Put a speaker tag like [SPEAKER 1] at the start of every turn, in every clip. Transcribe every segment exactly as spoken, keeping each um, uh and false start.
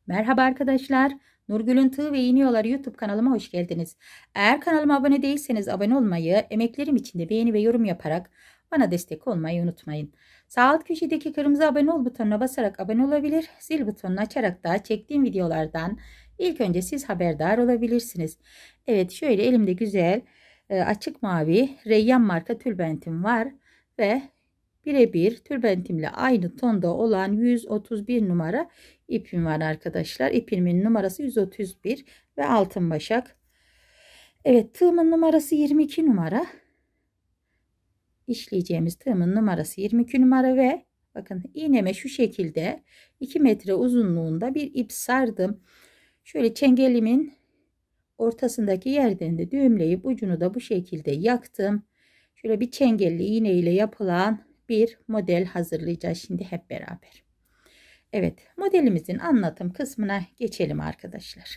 [SPEAKER 1] Merhaba arkadaşlar. Nurgül'ün Tığ ve İğne Yolları YouTube kanalıma hoş geldiniz. Eğer kanalıma abone değilseniz abone olmayı, emeklerim için de beğeni ve yorum yaparak bana destek olmayı unutmayın. Sağ alt köşedeki kırmızı abone ol butonuna basarak abone olabilir, zil butonunu açarak da çektiğim videolardan ilk önce siz haberdar olabilirsiniz. Evet, şöyle elimde güzel e, açık mavi Reyyan marka tülbentim var ve birebir tülbentimle aynı tonda olan yüz otuz bir numara ipim var arkadaşlar. İpimin numarası yüz otuz bir ve altın başak. Evet, tığımın numarası yirmi iki numara. İşleyeceğimiz tığımın numarası yirmi iki numara ve bakın iğneme şu şekilde iki metre uzunluğunda bir ip sardım. Şöyle çengelimin ortasındaki yerden de düğümleyip ucunu da bu şekilde yaktım. Şöyle bir çengelli iğne ile yapılan bir model hazırlayacağız şimdi hep beraber. Evet, modelimizin anlatım kısmına geçelim arkadaşlar.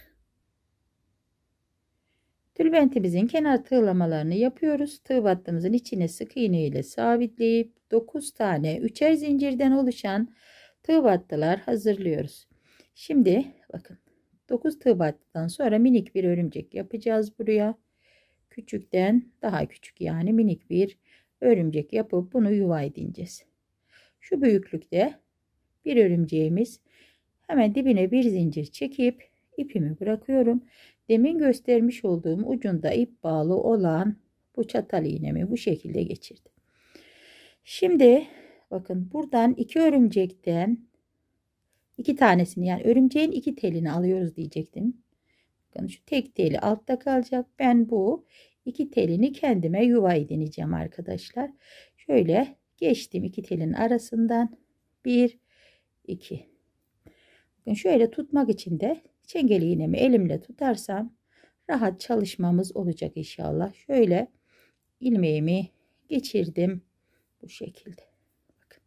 [SPEAKER 1] Tülbentimizin kenar tığlamalarını yapıyoruz. Tığ battığımızın içine sık iğne ile sabitleyip dokuz tane üçer zincirden oluşan tığ battılar hazırlıyoruz. Şimdi bakın dokuz tığ battıdan sonra minik bir örümcek yapacağız buraya. Küçükten daha küçük, yani minik bir örümcek yapıp bunu yuva edineceğiz. Şu büyüklükte bir örümceğimiz, hemen dibine bir zincir çekip ipimi bırakıyorum. Demin göstermiş olduğum ucunda ip bağlı olan bu çatal iğnemi bu şekilde geçirdim. Şimdi bakın buradan iki örümcekten iki tanesini, yani örümceğin iki telini alıyoruz diyecektim. Bakın şu tek teli altta kalacak. Ben bu iki telini kendime yuva edineceğim arkadaşlar. Şöyle geçtim iki telin arasından. bir iki. Bakın şöyle tutmak için de çengeli iğnemi elimle tutarsam rahat çalışmamız olacak inşallah. Şöyle ilmeğimi geçirdim bu şekilde. Bakın.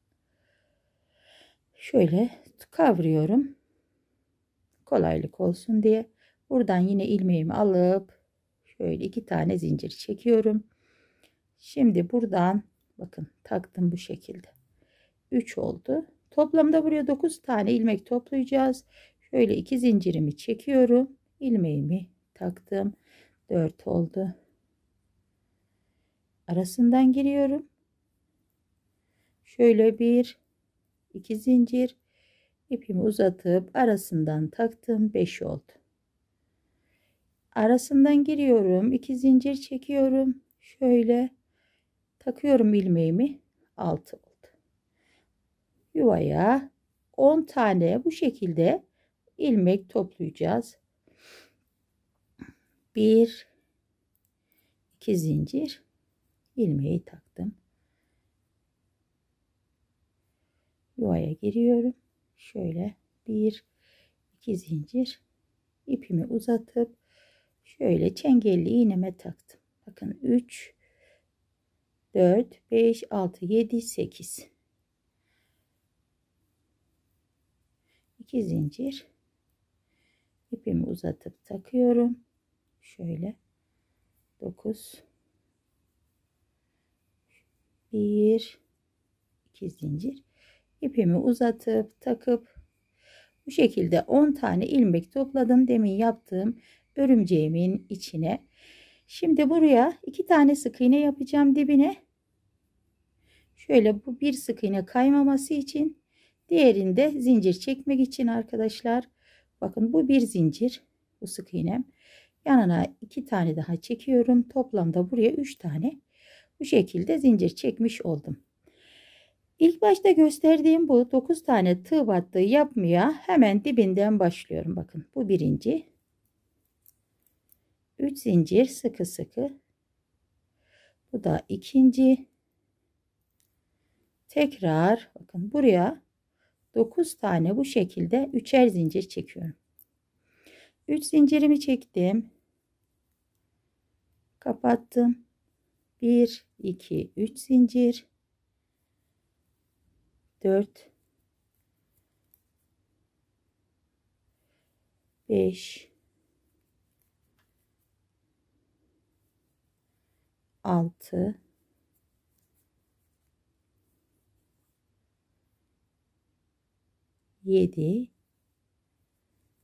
[SPEAKER 1] Şöyle kavruyorum. Kolaylık olsun diye. Buradan yine ilmeğimi alıp şöyle iki tane zincir çekiyorum. Şimdi buradan bakın taktım bu şekilde. üç oldu. Toplamda buraya dokuz tane ilmek toplayacağız. Şöyle iki zincirimi çekiyorum. İlmeğimi taktım. dört oldu. Arasından giriyorum. Şöyle bir iki zincir ipimi uzatıp arasından taktım. beş oldu. Arasından giriyorum. iki zincir çekiyorum. Şöyle takıyorum ilmeğimi. altı oldu. Yuvaya on tane bu şekilde ilmek toplayacağız. bir iki zincir ilmeği taktım. Yuvaya giriyorum. Şöyle bir iki zincir ipimi uzatıp şöyle çengelli iğneme taktım. Bakın üç dört beş altı yedi sekiz. iki zincir ipimi uzatıp takıyorum. Şöyle dokuz bir iki zincir ipimi uzatıp takıp bu şekilde on tane ilmek topladım demin yaptığım örümceğimin içine. Şimdi buraya iki tane sık iğne yapacağım dibine. Şöyle bu bir sık iğne kaymaması için, diğerinde zincir çekmek için arkadaşlar. Bakın bu bir zincir, bu sık iğnem. Yanına iki tane daha çekiyorum. Toplamda buraya üç tane bu şekilde zincir çekmiş oldum. İlk başta gösterdiğim bu dokuz tane tığ battığı yapmaya hemen dibinden başlıyorum. Bakın bu birinci. üç zincir sıkı sıkı. Bu da ikinci. Tekrar bakın buraya dokuz tane bu şekilde üçer zincir çekiyorum. üç zincirimi çektim. Kapattım. bir iki üç zincir. dört beş altı yedi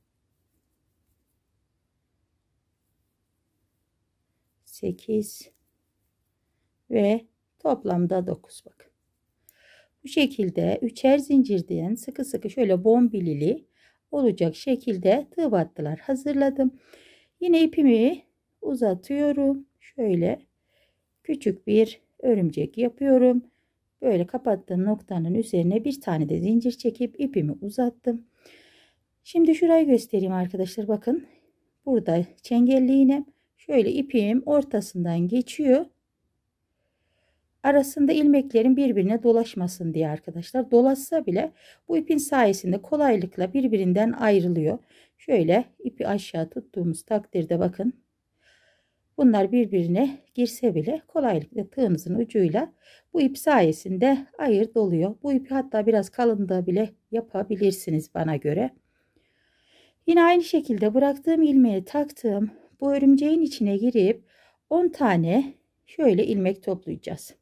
[SPEAKER 1] sekiz ve toplamda dokuz. Bakın. Bu şekilde üçer zincirden sıkı sıkı şöyle bombilili olacak şekilde tığ battılar hazırladım. Yine ipimi uzatıyorum. Şöyle küçük bir örümcek yapıyorum. Böyle kapattığım noktanın üzerine bir tane de zincir çekip ipimi uzattım. Şimdi şurayı göstereyim arkadaşlar. Bakın burada çengelli iğnem, şöyle ipim ortasından geçiyor. Arasında ilmeklerin birbirine dolaşmasın diye arkadaşlar. Dolaşsa bile bu ipin sayesinde kolaylıkla birbirinden ayrılıyor. Şöyle ipi aşağı tuttuğumuz takdirde bakın. Bunlar birbirine girse bile kolaylıkla tığınızın ucuyla bu ip sayesinde ayırt oluyor. Bu ipi hatta biraz kalınlığı bile yapabilirsiniz bana göre. Yine aynı şekilde bıraktığım ilmeği taktığım bu örümceğin içine girip on tane şöyle ilmek toplayacağız.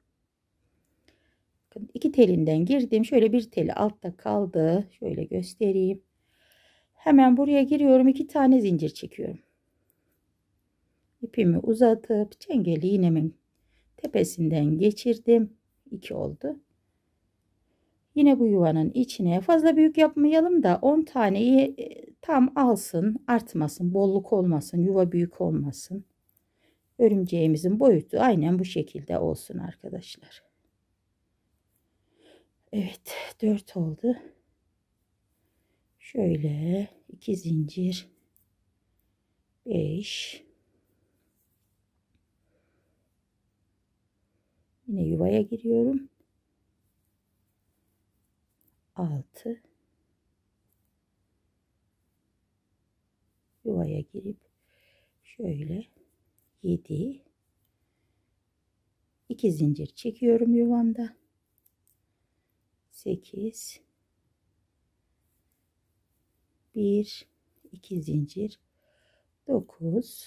[SPEAKER 1] İki telinden girdim. Şöyle bir teli altta kaldı. Şöyle göstereyim. Hemen buraya giriyorum. iki tane zincir çekiyorum. İpimi uzatıp çengeli iğnemin tepesinden geçirdim. iki oldu. Yine bu yuvanın içine fazla büyük yapmayalım da on taneyi tam alsın, artmasın, bolluk olmasın, yuva büyük olmasın. Örümceğimizin boyutu aynen bu şekilde olsun arkadaşlar. Evet, dört oldu. Şöyle iki zincir, beş. Yine yuvaya giriyorum. altı. Yuvaya girip şöyle yedi. iki zincir çekiyorum yuvamda. sekiz. bir, iki zincir. dokuz.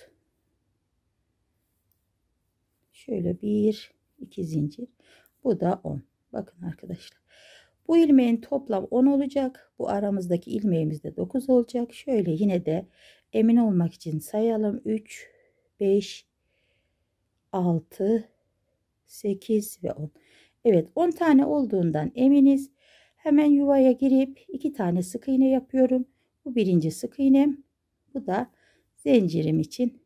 [SPEAKER 1] Şöyle bir, iki zincir. Bu da on. Bakın arkadaşlar. Bu ilmeğin toplam on olacak. Bu aramızdaki ilmeğimiz de dokuz olacak. Şöyle yine de emin olmak için sayalım. üç, beş, altı, sekiz ve on. Evet, on tane olduğundan eminiz. Hemen yuvaya girip iki tane sık iğne yapıyorum. Bu birinci sık iğnem. Bu da zincirim için.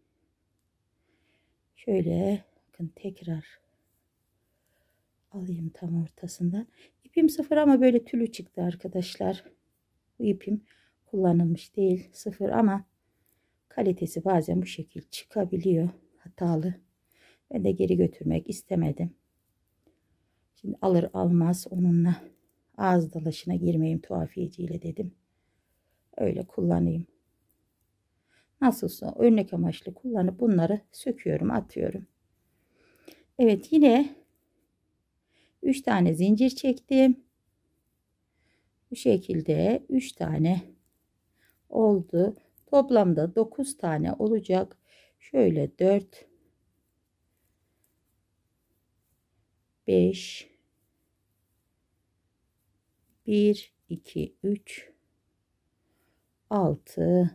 [SPEAKER 1] Şöyle bakın tekrar alayım tam ortasından. İpim sıfır ama böyle tülü çıktı arkadaşlar. Bu ipim kullanılmış değil, sıfır ama kalitesi bazen bu şekil çıkabiliyor, hatalı. Ben de geri götürmek istemedim. Şimdi alır almaz onunla ağız dalaşına girmeyeyim tuhafiyeciyle dedim. Öyle kullanayım. Nasılsa örnek amaçlı kullanıp bunları söküyorum, atıyorum. Evet, yine üç tane zincir çektim. Bu şekilde üç tane oldu. Toplamda dokuz tane olacak. Şöyle dört, beş, bir, iki, üç, altı,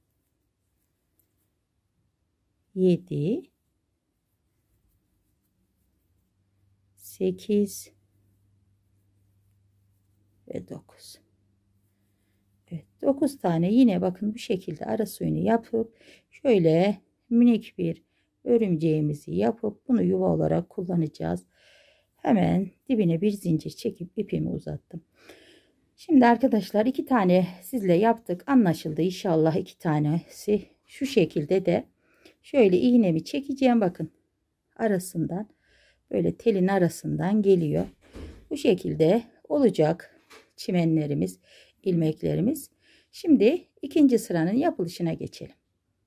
[SPEAKER 1] yedi, sekiz ve dokuz. Evet, dokuz tane yine bakın bu şekilde ara suyunu yapıp şöyle minik bir örümceğimizi yapıp bunu yuva olarak kullanacağız. Hemen dibine bir zincir çekip ipimi uzattım. Şimdi arkadaşlar iki tane sizle yaptık, anlaşıldı inşallah. İki tanesi şu şekilde de şöyle iğnemi çekeceğim, bakın arasından böyle telin arasından geliyor. Bu şekilde olacak çimenlerimiz, ilmeklerimiz. Şimdi ikinci sıranın yapılışına geçelim.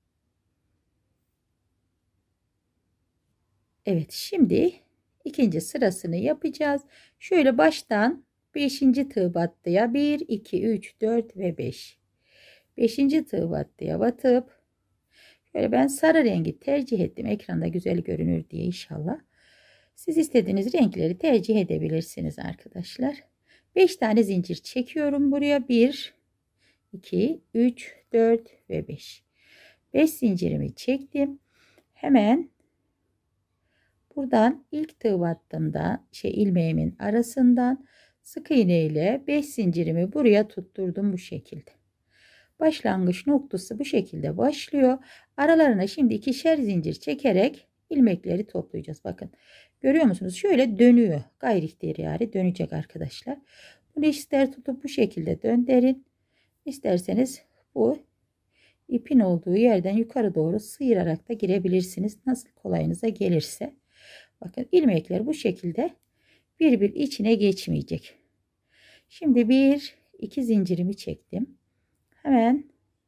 [SPEAKER 1] Evet, şimdi ikinci sırasını yapacağız. Şöyle baştan beşinci tığ battıya bir, iki, üç, dört ve beş. beşinci tığ battıya batıp şöyle ben sarı rengi tercih ettim. Ekranda güzel görünür diye inşallah. Siz istediğiniz renkleri tercih edebilirsiniz arkadaşlar. beş tane zincir çekiyorum buraya. bir, iki, üç, dört ve beş. beş zincirimi çektim. Hemen buradan ilk tığ battığımda şey ilmeğimin arasından sık iğne ile beş zincirimi buraya tutturdum bu şekilde. Başlangıç noktası bu şekilde başlıyor. Aralarına şimdi ikişer zincir çekerek ilmekleri toplayacağız. Bakın görüyor musunuz? Şöyle dönüyor. Gayri ihtiyari dönecek arkadaşlar. Bunu ister tutup bu şekilde döndürün. İsterseniz bu ipin olduğu yerden yukarı doğru sıyırarak da girebilirsiniz. Nasıl kolayınıza gelirse. Bakın ilmekler bu şekilde bir bir içine geçmeyecek. Şimdi bir iki zincirimi çektim. Hemen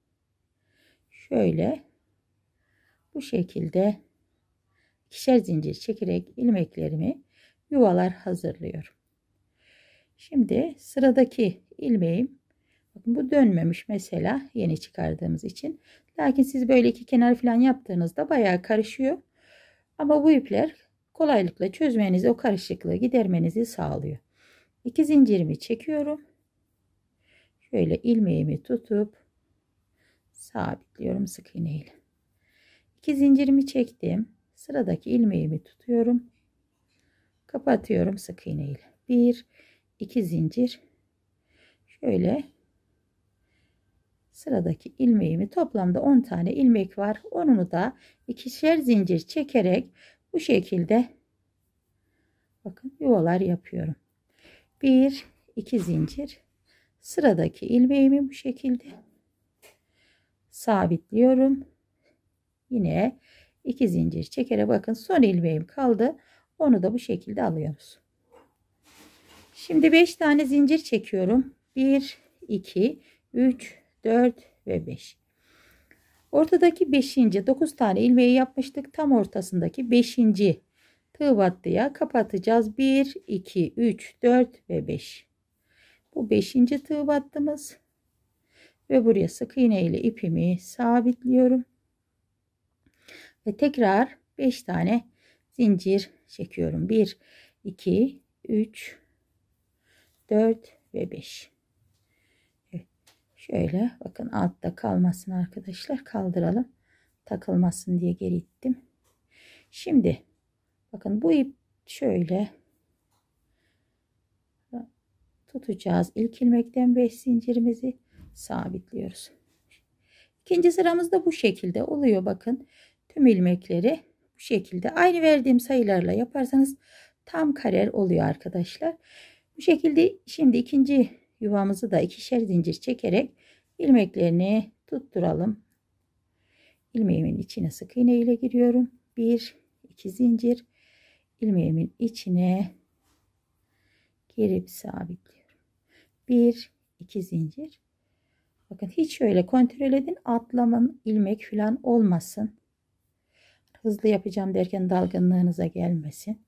[SPEAKER 1] şöyle bu şekilde ikişer zincir çekerek ilmeklerimi yuvalar hazırlıyorum. Şimdi sıradaki ilmeğim, bakın bu dönmemiş mesela yeni çıkardığımız için. Lakin siz böyle iki kenar falan yaptığınızda bayağı karışıyor. Ama bu ipler kolaylıkla çözmenizi, o karışıklığı gidermenizi sağlıyor. İki zincirimi çekiyorum. Şöyle ilmeğimi tutup sabitliyorum sık iğne ile. İki zincirimi çektim. Sıradaki ilmeğimi tutuyorum. Kapatıyorum sık iğne ile. Bir, iki zincir. Şöyle sıradaki ilmeğimi, toplamda on tane ilmek var. Onunu da ikişer zincir çekerek bu şekilde bakın yuvalar yapıyorum. Bir, iki zincir. Sıradaki ilmeğimi bu şekilde sabitliyorum. Yine iki zincir çekerek bakın son ilmeğim kaldı. Onu da bu şekilde alıyoruz. Şimdi beş tane zincir çekiyorum. bir, iki, üç, dört ve beş. Ortadaki beşinci dokuz tane ilmeği yapmıştık. Tam ortasındaki beşinci tığ battıya kapatacağız. bir, iki, üç, dört ve beş. Bu beşinci tığ battımız. Ve buraya sık iğne ile ipimi sabitliyorum. Ve tekrar beş tane zincir çekiyorum. bir, iki, üç, dört ve beş. Evet. Şöyle bakın altta kalmasın arkadaşlar. Kaldıralım. Takılmasın diye geri ittim. Şimdi bakın bu ip şöyle tutacağız. İlk ilmekten beş zincirimizi sabitliyoruz. İkinci sıramızda bu şekilde oluyor. Bakın tüm ilmekleri bu şekilde aynı verdiğim sayılarla yaparsanız tam karer oluyor arkadaşlar. Bu şekilde şimdi ikinci yuvamızı da ikişer zincir çekerek ilmeklerini tutturalım. İlmeğimin içine sık iğne ile giriyorum. bir, iki zincir ilmeğimin içine girip sabitliyorum. bir, iki zincir. Bakın hiç şöyle kontrol edin. Atlamın ilmek falan olmasın. Hızlı yapacağım derken dalgınlığınıza gelmesin.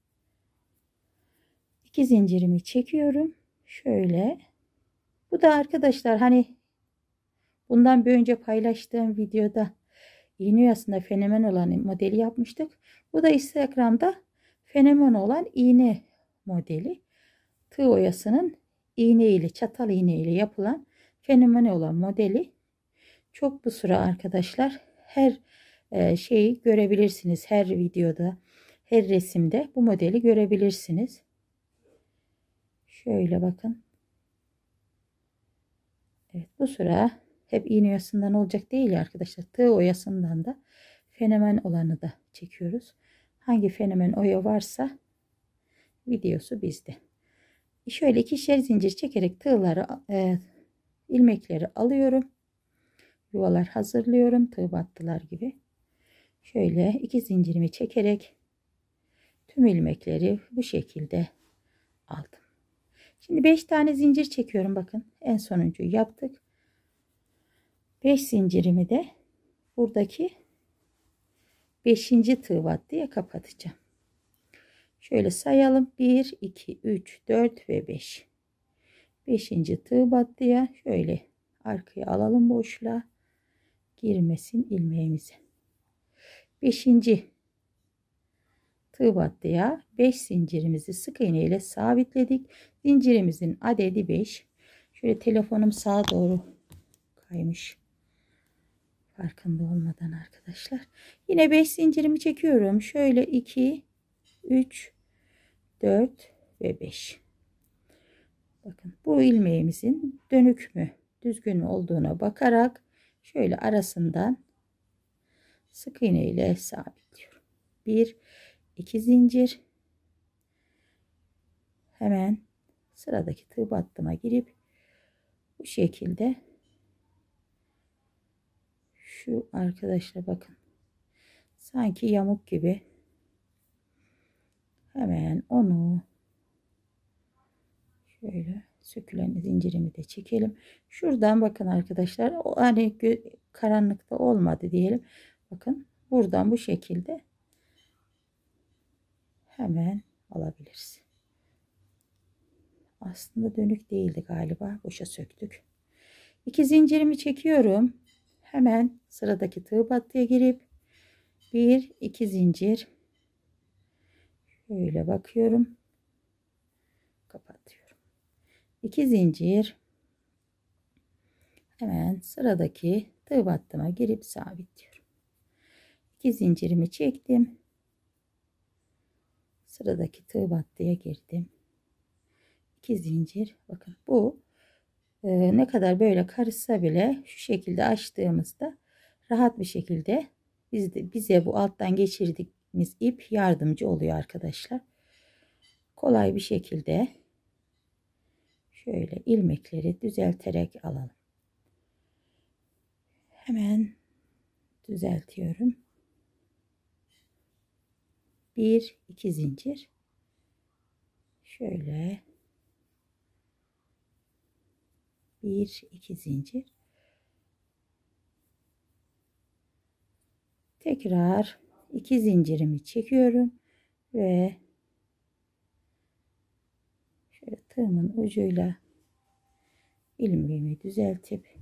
[SPEAKER 1] iki zincirimi çekiyorum. Şöyle. Bu da arkadaşlar hani bundan bir önce paylaştığım videoda iğne oyasında fenomen olan modeli yapmıştık. Bu da Instagram'da fenomen olan iğne modeli. Tığ oyasının iğne ile, çatal iğne ile yapılan fenomen olan modeli. Çok bu sıra arkadaşlar her şeyi görebilirsiniz. Her videoda, her resimde bu modeli görebilirsiniz. Şöyle bakın. Evet, bu sıra hep iğne oyasından olacak değil ya arkadaşlar. Tığ oyasından da fenomen olanı da çekiyoruz. Hangi fenomen oya varsa videosu bizde. Şöyle ikişer zincir çekerek tığları, e, ilmekleri alıyorum. Yuvalar hazırlıyorum. Tığ battılar gibi. Şöyle iki zincirimi çekerek tüm ilmekleri bu şekilde aldım. Şimdi beş tane zincir çekiyorum. Bakın en sonuncuyu yaptık. beş zincirimi de buradaki beşinci tığ battıya kapatacağım. Şöyle sayalım. bir, iki, üç, dört ve beş. beşinci tığ battıya şöyle arkaya alalım boşluğa. Girmesin ilmeğimize. beşinci tığ battıya beş zincirimizi sık iğne ile sabitledik. Zincirimizin adedi beş. Şöyle telefonum sağa doğru kaymış. Farkında olmadan arkadaşlar. Yine beş zincirimi çekiyorum. Şöyle iki, üç, dört ve beş. Bakın bu ilmeğimizin dönük mü düzgün mü olduğuna bakarak şöyle arasından sık iğne ile sabitliyorum. bir, iki zincir. Hemen sıradaki tığ battıma girip bu şekilde şu arkadaşlar bakın sanki yamuk gibi hemen onu şöyle sökülen zincirimi de çekelim. Şuradan bakın arkadaşlar o hani karanlıkta olmadı diyelim. Bakın buradan bu şekilde hemen alabiliriz. Aslında dönük değildi galiba. Boşa söktük. İki zincirimi çekiyorum. Hemen sıradaki tığ battıya girip bir iki zincir şöyle bakıyorum. Kapatıyorum. iki zincir hemen sıradaki tığ battıma girip sabitliyorum. iki zincirimi çektim. Sıradaki tığ battıya girdim. iki zincir. Bakın bu e, ne kadar böyle karışsa bile şu şekilde açtığımızda rahat bir şekilde biz de, bize bu alttan geçirdiğimiz ip yardımcı oluyor arkadaşlar. Kolay bir şekilde şöyle ilmekleri düzelterek alalım. Hemen düzeltiyorum. bir iki zincir. Şöyle bir iki zincir. Tekrar iki zincirimi çekiyorum ve şöyle tığımın ucuyla ilmeğimi düzeltip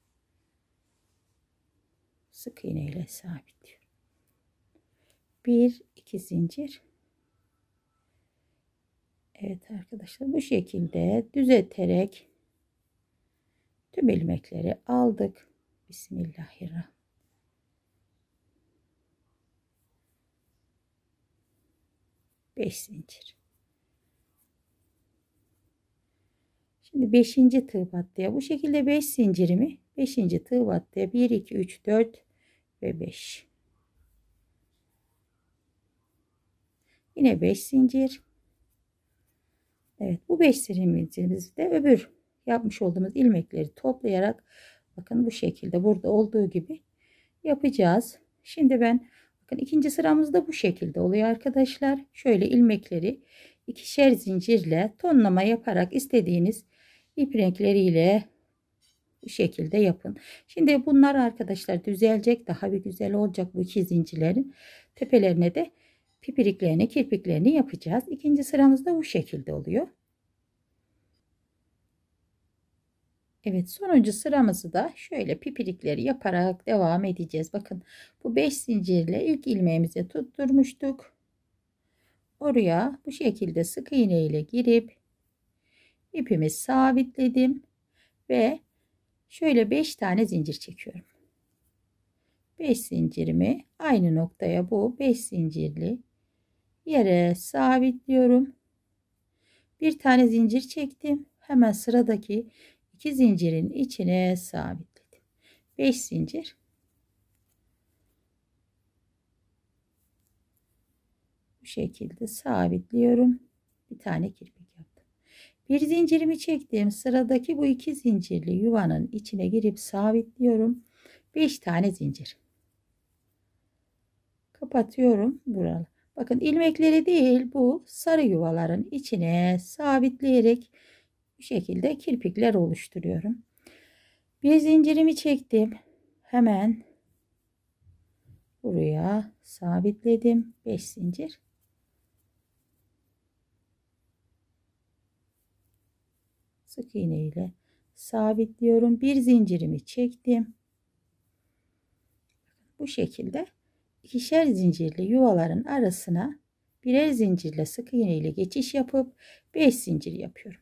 [SPEAKER 1] sık iğne ile sabitliyorum. bir iki zincir. Evet arkadaşlar bu şekilde düzelterek tüm ilmekleri aldık. Bismillahirrahmanirrahim. beş zincir. Şimdi beşinci tığ battıya bu şekilde beş zincirimi beşinci tığ battıya bir iki üç dört ve beş. Yine beş zincir. Evet bu beş zincirimizde öbür yapmış olduğumuz ilmekleri toplayarak bakın bu şekilde burada olduğu gibi yapacağız. Şimdi ben bakın ikinci sıramızda bu şekilde oluyor arkadaşlar. Şöyle ilmekleri ikişer zincirle tonlama yaparak istediğiniz ip renkleriyle bu şekilde yapın. Şimdi bunlar arkadaşlar düzelecek, daha bir güzel olacak bu iki zincirlerin tepelerine de pipiriklerini, kirpiklerini yapacağız. İkinci sıramızda bu şekilde oluyor. Evet sonuncu sıramızı da şöyle pipirikleri yaparak devam edeceğiz. Bakın bu beş zincirle ilk ilmeğimizi tutturmuştuk. Oraya bu şekilde sık iğne ile girip ipimi sabitledim ve şöyle beş tane zincir çekiyorum. beş zincirimi aynı noktaya bu beş zincirli yere sabitliyorum. Bir tane zincir çektim. Hemen sıradaki iki zincirin içine sabitledim. beş zincir. Bu şekilde sabitliyorum. Bir tane kirpik yaptım. Bir zincirimi çektim. Sıradaki bu iki zincirli yuvanın içine girip sabitliyorum. beş tane zincir. Kapatıyorum buralı. Bakın ilmekleri değil bu sarı yuvaların içine sabitleyerek bu şekilde kirpikler oluşturuyorum. Bir zincirimi çektim. Hemen buraya sabitledim. beş zincir. Sık iğne ile sabitliyorum. Bir zincirimi çektim. Bu şekilde ikişer zincirli yuvaların arasına birer zincirle sık iğne ile geçiş yapıp beş zincir yapıyorum.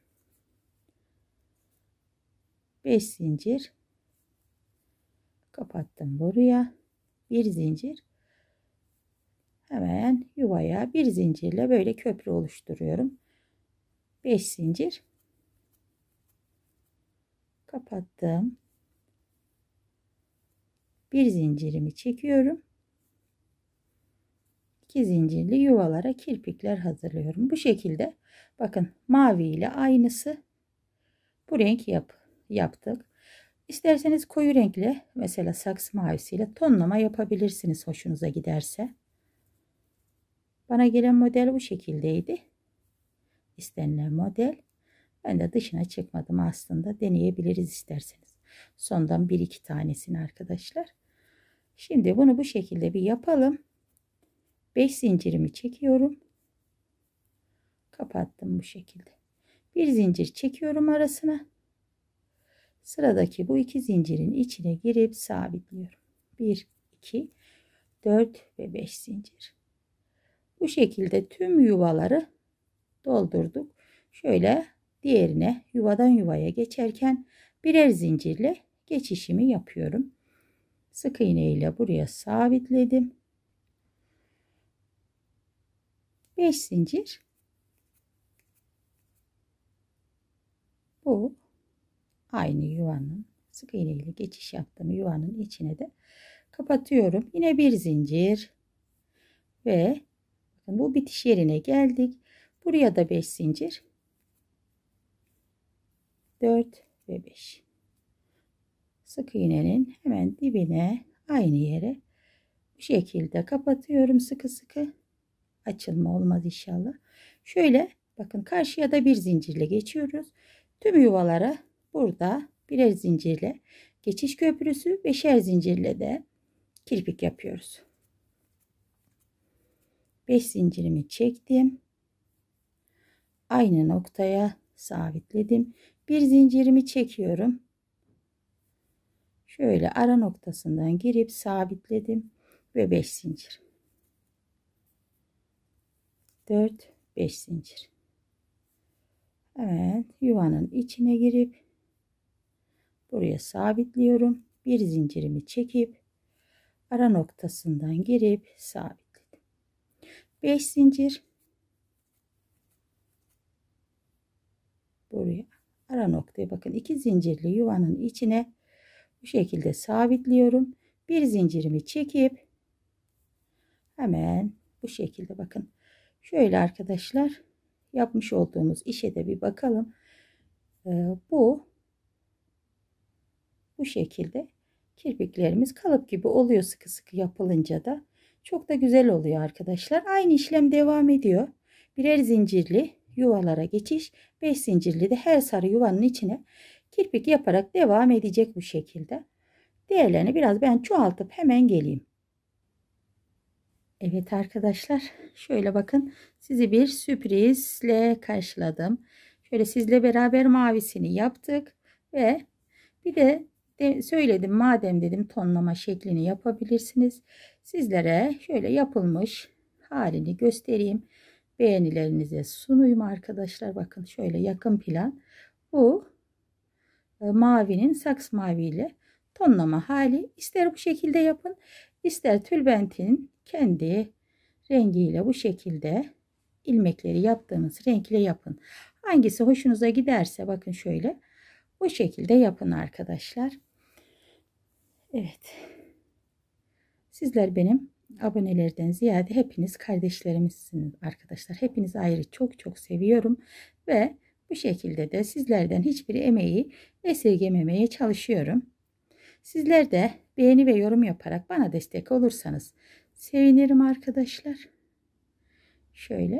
[SPEAKER 1] beş zincir kapattım buraya. Bir zincir. hemen yuvaya bir zincirle böyle köprü oluşturuyorum. beş zincir kapattım. Bir zincirimi çekiyorum. iki zincirli yuvalara kirpikler hazırlıyorum. Bu şekilde bakın mavi ile aynısı bu renk yap, yaptık. İsterseniz koyu renkle mesela saksı mavisiyle tonlama yapabilirsiniz hoşunuza giderse. Bana gelen model bu şekildeydi. İstenilen model. Ben de dışına çıkmadım aslında. Deneyebiliriz isterseniz. Sondan bir iki tanesini arkadaşlar. Şimdi bunu bu şekilde bir yapalım. beş zincirimi çekiyorum. Kapattım bu şekilde. Bir zincir çekiyorum arasına. Sıradaki bu iki zincirin içine girip sabitliyorum. bir, iki, dört ve beş zincir. Bu şekilde tüm yuvaları doldurduk. Şöyle diğerine yuvadan yuvaya geçerken birer zincirle geçişimi yapıyorum. Sık iğne ile buraya sabitledim. beş zincir. Bu aynı yuvanın sık iğne ile geçiş yaptığım yuvanın içine de kapatıyorum. Yine bir zincir ve bakın bu bitiş yerine geldik. Buraya da beş zincir. dört ve beş. Sık iğnenin hemen dibine aynı yere bu şekilde kapatıyorum sıkı sıkı. Açılma olmaz inşallah. Şöyle bakın karşıya da bir zincirle geçiyoruz. Tüm yuvalara burada birer zincirle geçiş köprüsü, beşer zincirle de kirpik yapıyoruz. beş zincirimi çektim. Aynı noktaya sabitledim. Bir zincirimi çekiyorum. Şöyle ara noktasından girip sabitledim ve beş zincir. dört, beş zincir. Evet, yuvanın içine girip buraya sabitliyorum. Bir zincirimi çekip ara noktasından girip sabitledim. beş zincir. Buraya ara noktaya bakın iki zincirli yuvanın içine bu şekilde sabitliyorum. Bir zincirimi çekip hemen bu şekilde bakın. Şöyle arkadaşlar yapmış olduğumuz işe de bir bakalım. Ee, bu bu şekilde kirpiklerimiz kalıp gibi oluyor sıkı sıkı yapılınca da. Çok da güzel oluyor arkadaşlar. Aynı işlem devam ediyor. Birer zincirli yuvalara geçiş, beş zincirli de her sarı yuvanın içine kirpik yaparak devam edecek bu şekilde. Diğerlerini biraz ben çoğaltıp hemen geleyim. Evet arkadaşlar şöyle bakın sizi bir sürprizle karşıladım. Şöyle sizle beraber mavisini yaptık ve bir de, de söyledim madem dedim tonlama şeklini yapabilirsiniz. Sizlere şöyle yapılmış halini göstereyim. Beğenilerinize sunayım arkadaşlar. Bakın şöyle yakın plan. Bu e, mavinin saks maviyle tonlama hali. İster bu şekilde yapın, ister tülbentin kendi rengiyle bu şekilde ilmekleri yaptığınız renkle yapın. Hangisi hoşunuza giderse bakın şöyle bu şekilde yapın arkadaşlar. Evet. Sizler benim abonelerden ziyade hepiniz kardeşlerimizsiniz arkadaşlar. Hepinizi ayrı çok çok seviyorum ve bu şekilde de sizlerden hiçbir emeği esirgememeye çalışıyorum. Sizler de beğeni ve yorum yaparak bana destek olursanız sevinirim arkadaşlar. Şöyle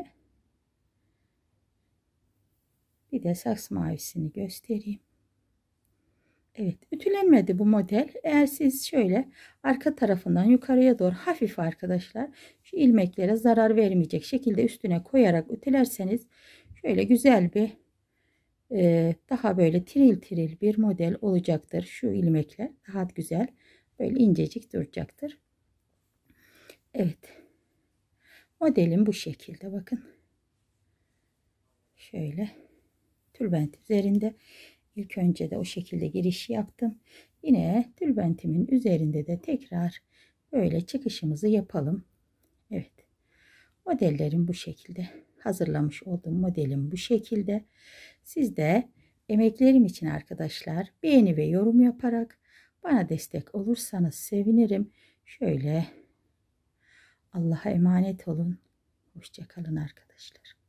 [SPEAKER 1] bir de saks mavisini göstereyim. Evet, ütülenmedi bu model. Eğer siz şöyle arka tarafından yukarıya doğru hafif arkadaşlar şu ilmeklere zarar vermeyecek şekilde üstüne koyarak ütülerseniz şöyle güzel bir e, daha böyle tiril tiril bir model olacaktır. Şu ilmekler daha güzel böyle incecik duracaktır. Evet, modelim bu şekilde bakın. Şöyle tülbent üzerinde. İlk önce de o şekilde giriş yaptım. Yine tülbentimin üzerinde de tekrar böyle çıkışımızı yapalım. Evet. Modellerim bu şekilde. Hazırlamış olduğum modelim bu şekilde. Siz de emeklerim için arkadaşlar beğeni ve yorum yaparak bana destek olursanız sevinirim. Şöyle Allah'a emanet olun. Hoşça kalın arkadaşlar.